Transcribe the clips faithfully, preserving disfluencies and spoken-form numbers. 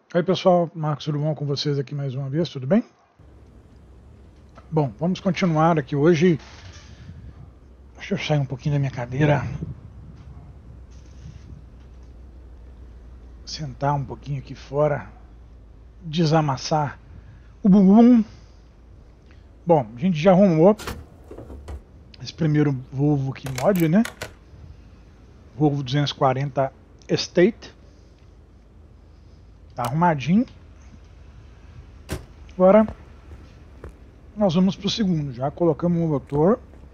Oi pessoal, Marcos, tudo bom com vocês aqui mais uma vez, tudo bem? Bom, vamos continuar aqui hoje. Deixa eu sair um pouquinho da minha cadeira, sentar um pouquinho aqui fora, desamassar o bumbum. Bom, a gente já arrumou esse primeiro Volvo aqui mod, né? Volvo duzentos e quarenta Estate. Tá arrumadinho. Agora nós vamos para o segundo. Já colocamos o motor.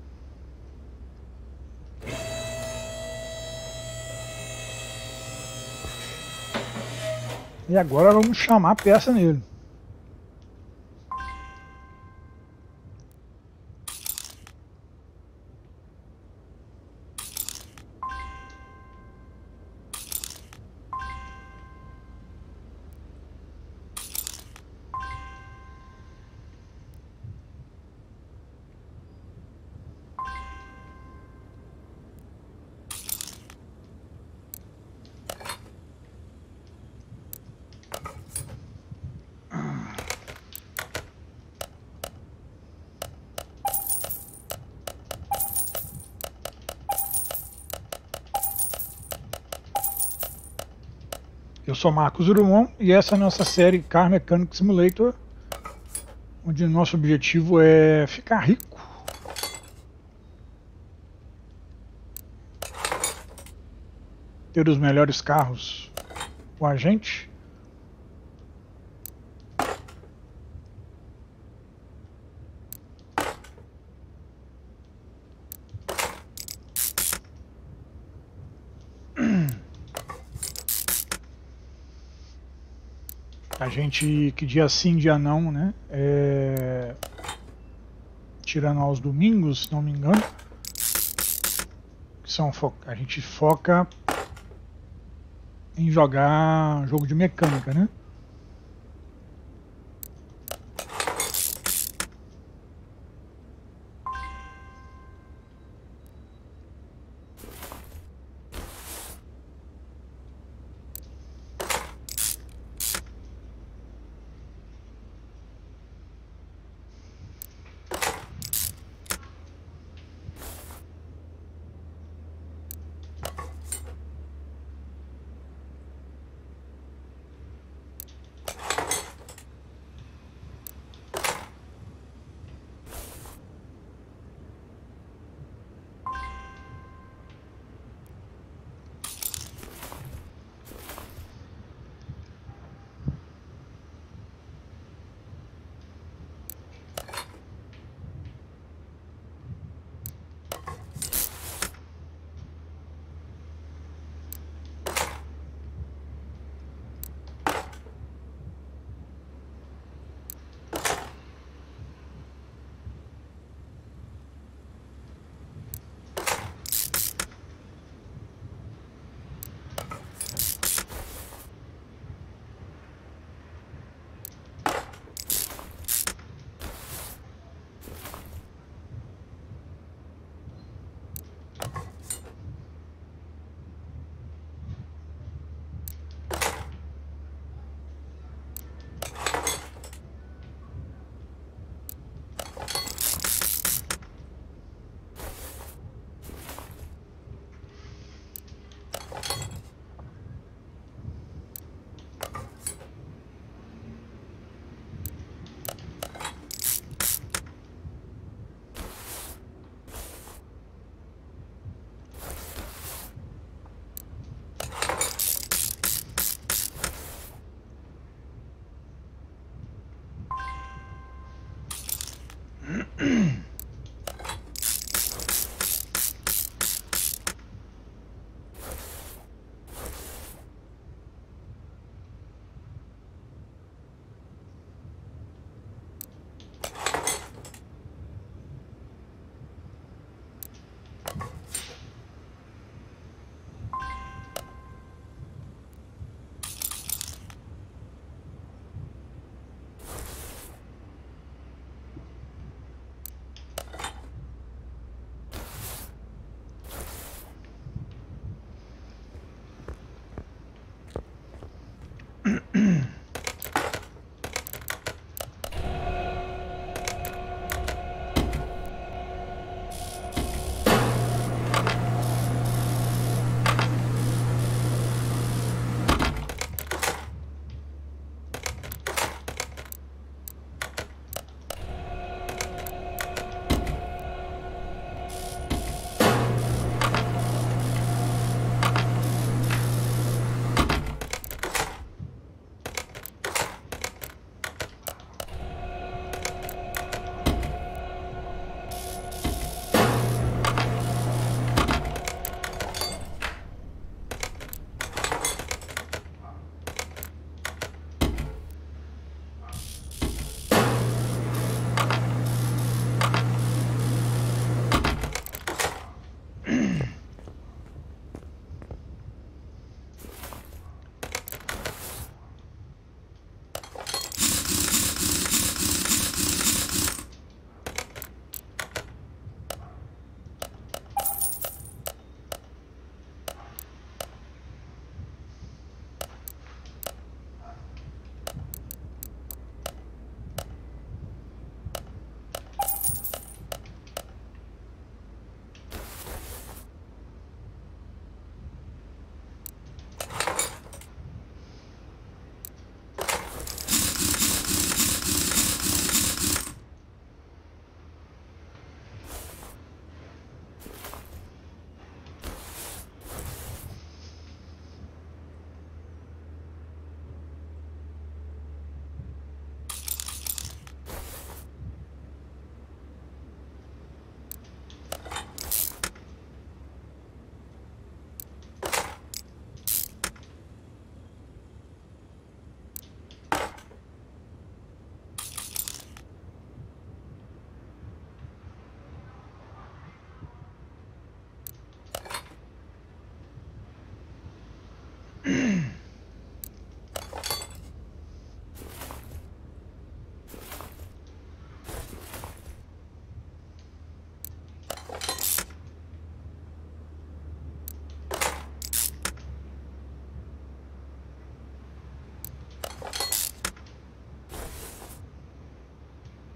E agora vamos chamar a peça nele. Eu sou Marcos Urumon e essa é a nossa série Car Mechanic Simulator, onde o nosso objetivo é ficar rico. Ter os melhores carros com a gente. A gente, que dia sim, dia não, né? É... Tirando aos domingos, se não me engano. Que são fo... A gente foca em jogar jogo de mecânica, né?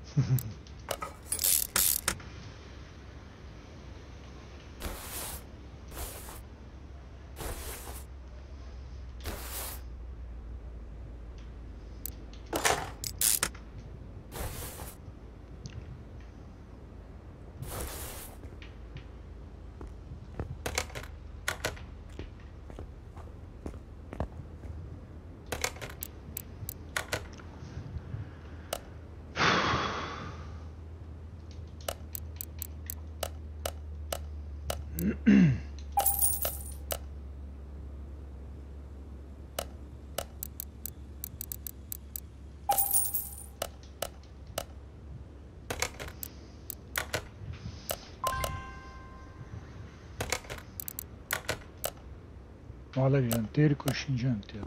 Mola dianteira e coxim dianteiro.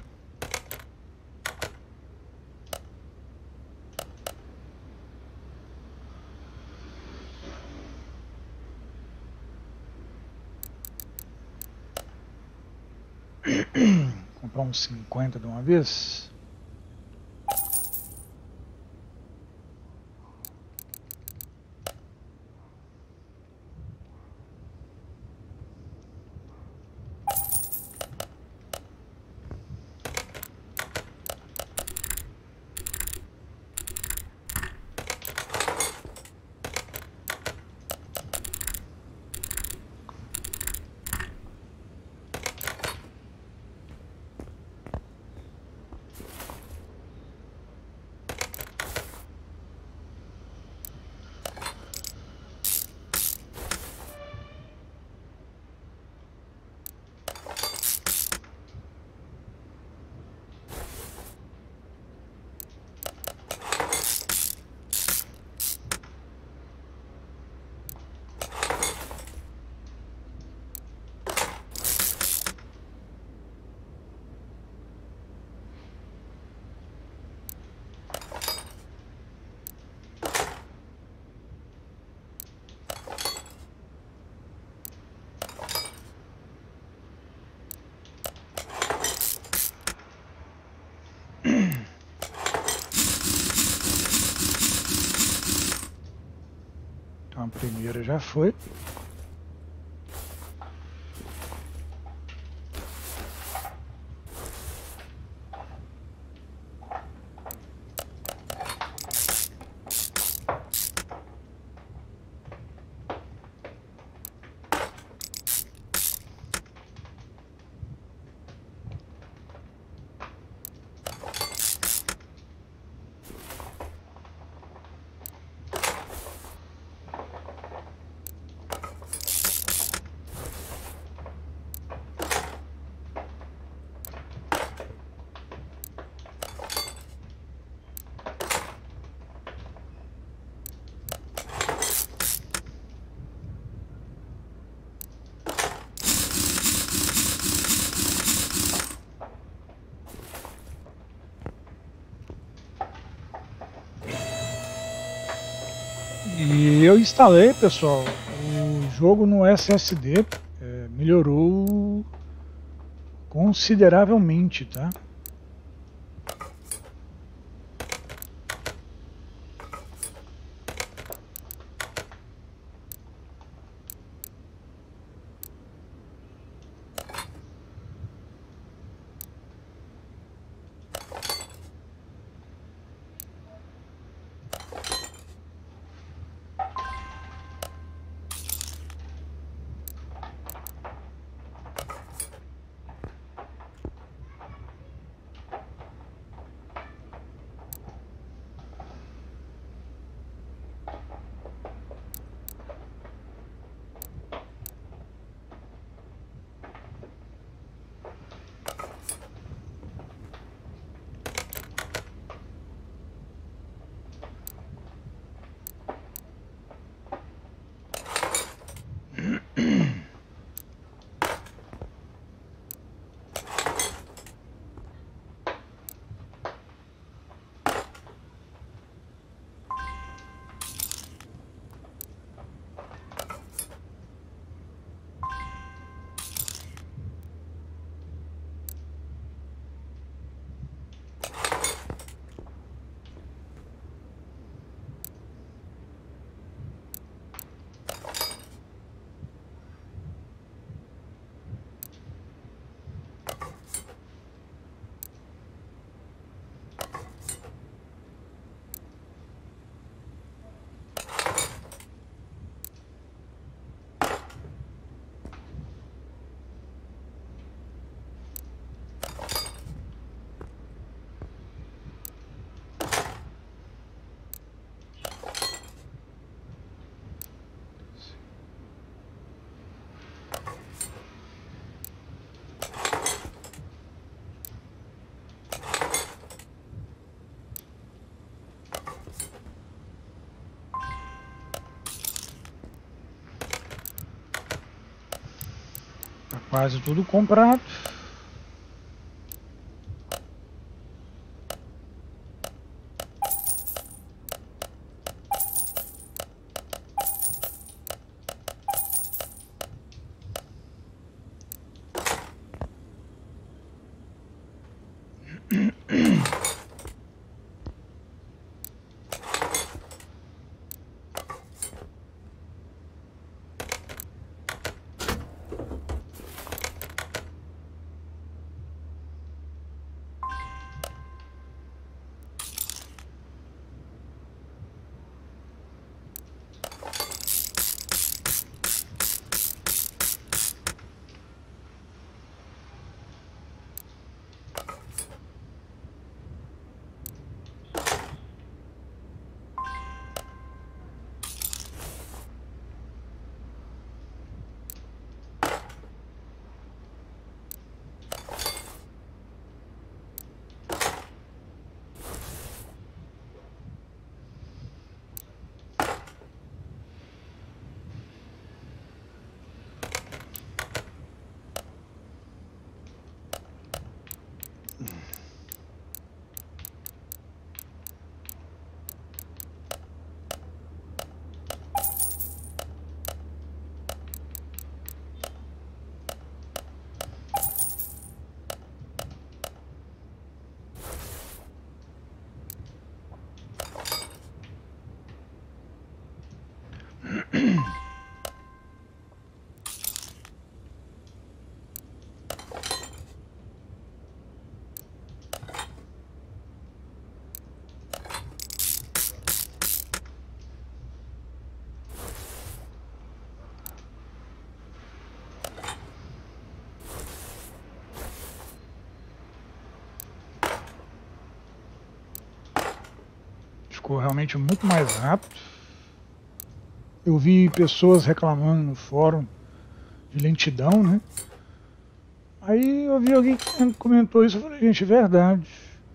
Comprar uns cinquenta de uma vez. Então a primeira já foi. E eu instalei, pessoal, o jogo no S S D, é, melhorou consideravelmente, tá? Quase tudo comprado. Ficou realmente muito mais rápido. Eu vi pessoas reclamando no fórum de lentidão, né? Aí eu vi alguém que comentou isso, eu falei, gente, é verdade.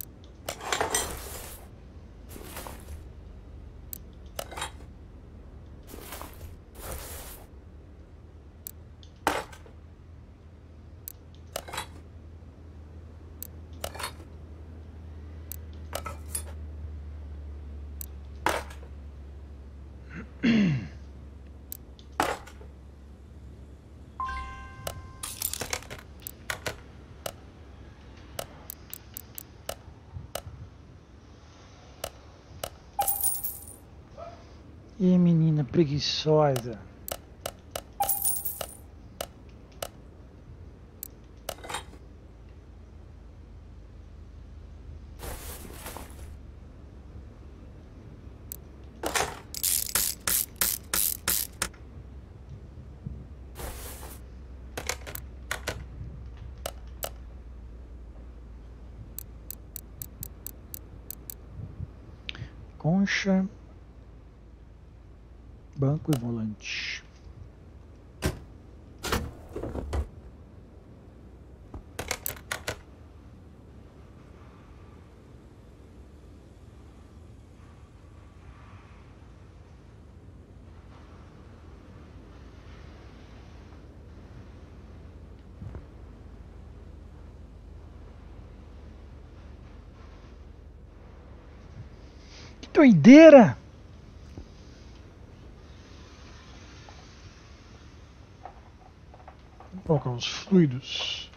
Ih, menina preguiçosa. Concha, banco e volante. Que doideira! Vou colocar os fluidos.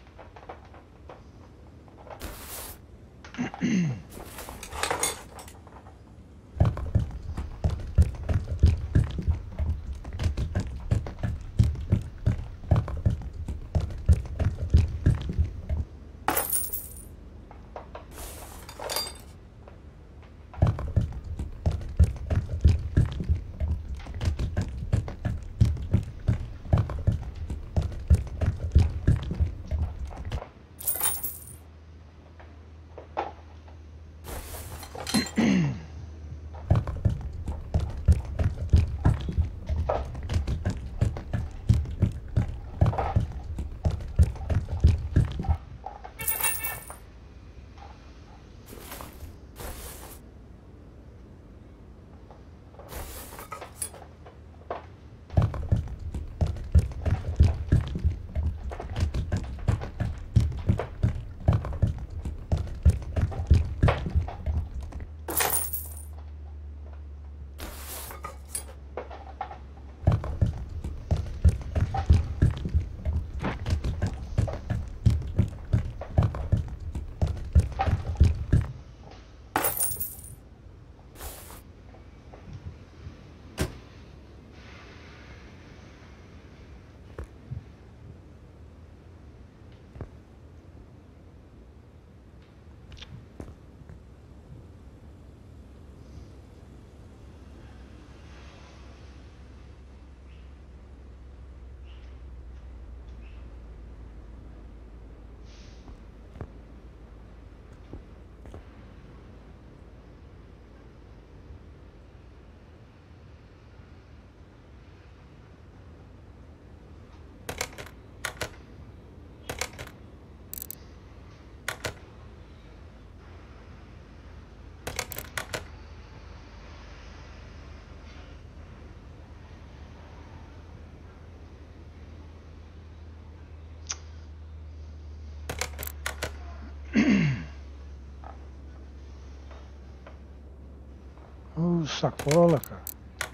Uh, sacola, cara.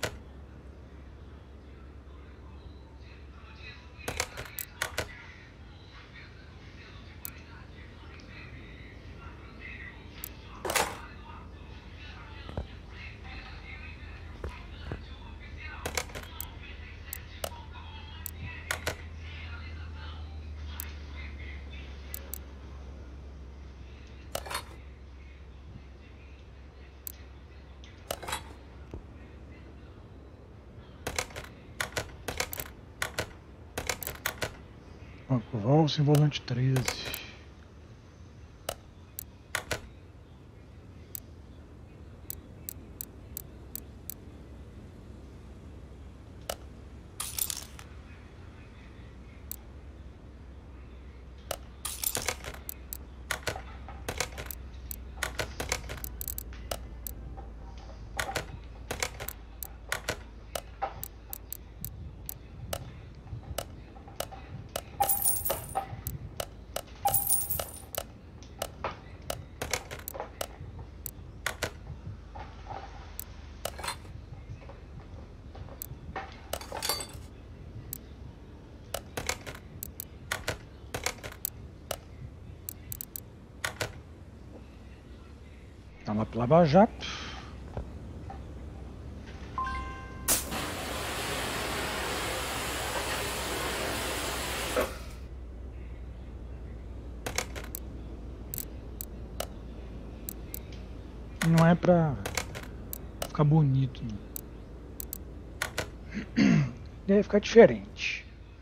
Banco Valsa, envolvente treze. Tá lá pro Lava Jato. Não é pra ficar bonito, não. Deve ficar diferente.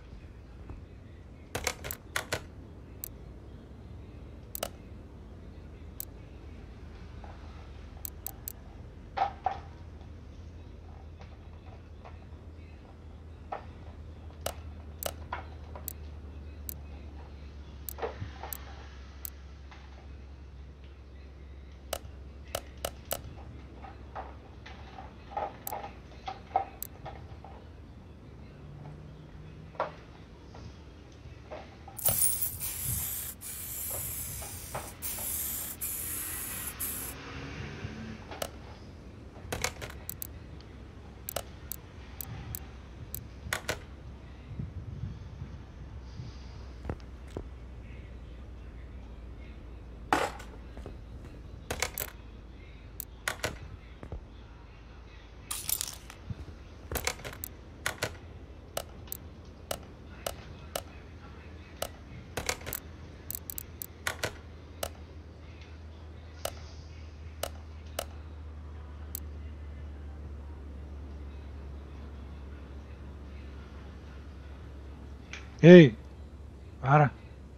Ei, para.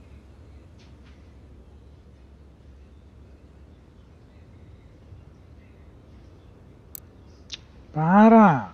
Para.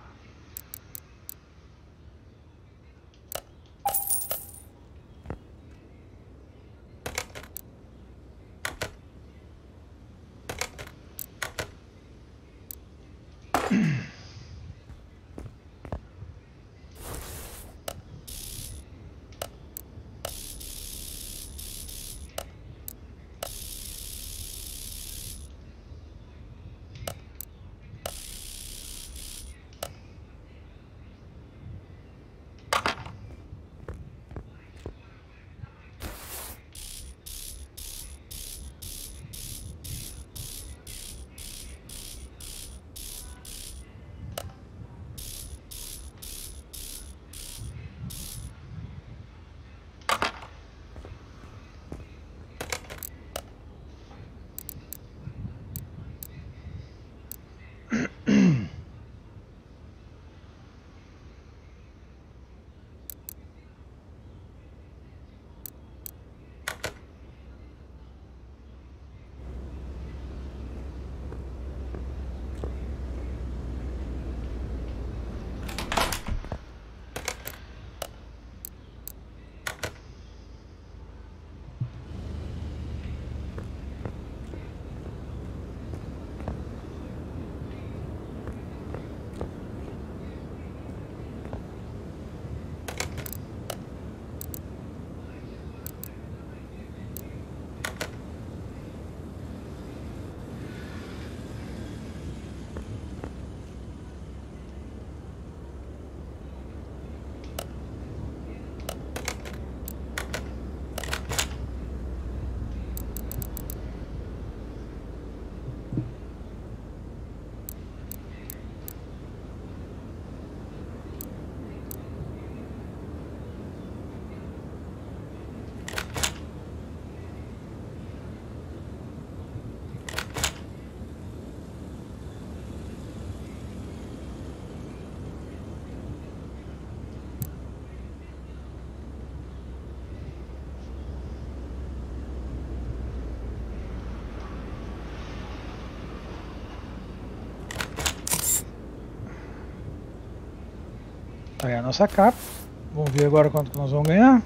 Tá aí a nossa capa. Vamos ver agora quanto que nós vamos ganhar.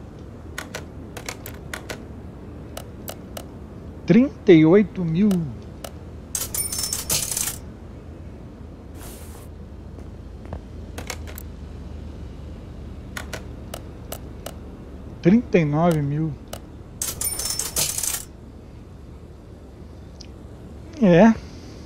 trinta e oito mil. Trinta e nove mil. É.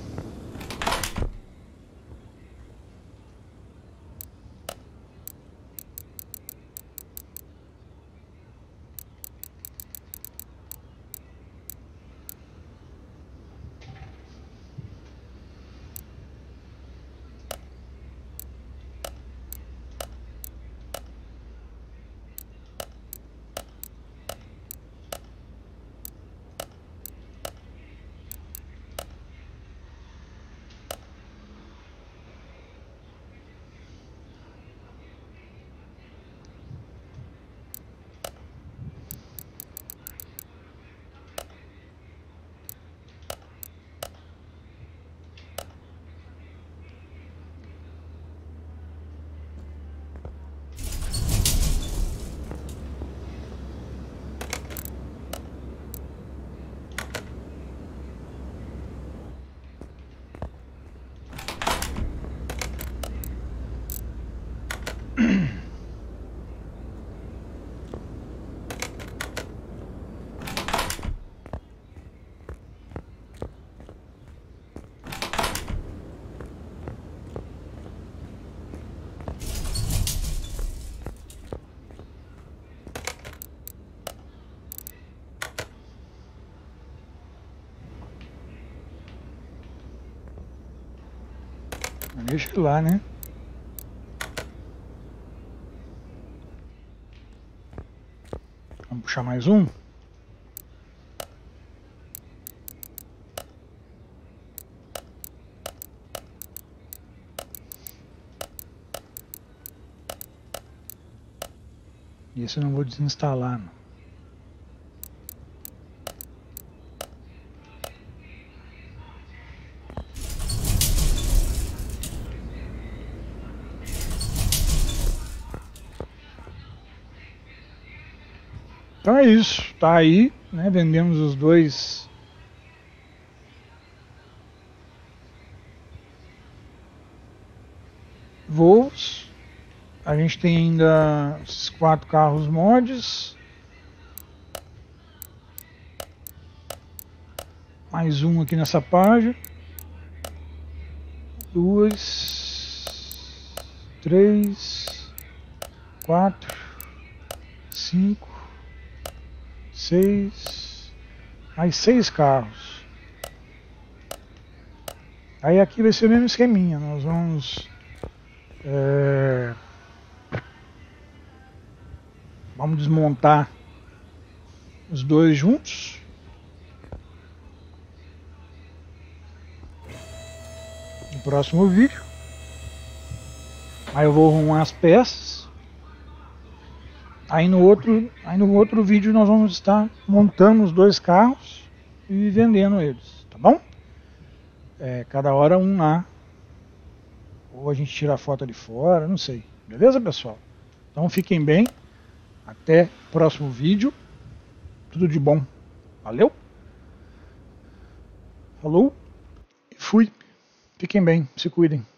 Deixa lá, né? Vamos puxar mais um. E esse eu não vou desinstalar, não. Então é isso, tá aí, né? Vendemos os dois Volvos. A gente tem ainda esses quatro carros mods. Mais um aqui nessa página. Duas, três, quatro, cinco, seis, mais seis carros. Aí aqui vai ser o mesmo esqueminha. Nós vamos é, vamos desmontar os dois juntos. No próximo vídeo. Aí eu vou arrumar as peças. Aí no outro, aí no outro vídeo nós vamos estar montando os dois carros e vendendo eles, tá bom? É, cada hora um lá. Ou a gente tira a foto ali fora, não sei. Beleza, pessoal? Então fiquem bem. Até o próximo vídeo. Tudo de bom. Valeu? Falou e fui. Fiquem bem, se cuidem.